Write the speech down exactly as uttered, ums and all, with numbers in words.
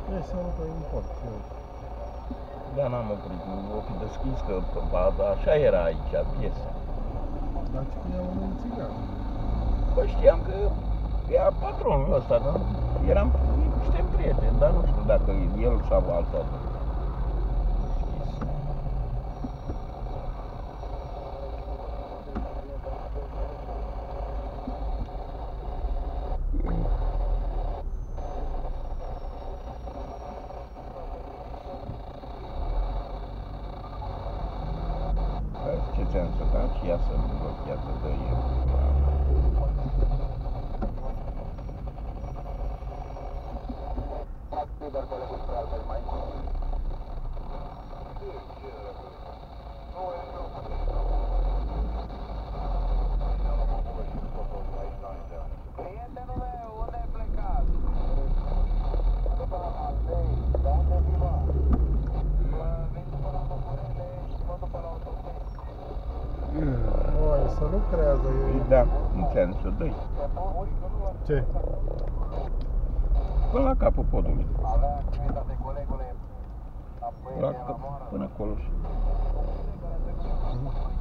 E să nu pe import. Da, n-am oprit, o fi deschis că așa era aici, piesa. Dar ce că e un țigan. Bă, știam că era patronul ăsta, dar eram, suntem prieteni, dar nu știu dacă el sau altul. Ce ți-am să dau și ea să blochează de el. Oare să nu creează ei? Da, nu ți-am să dai. Ce? Până la capul podului. La cap, până acolo.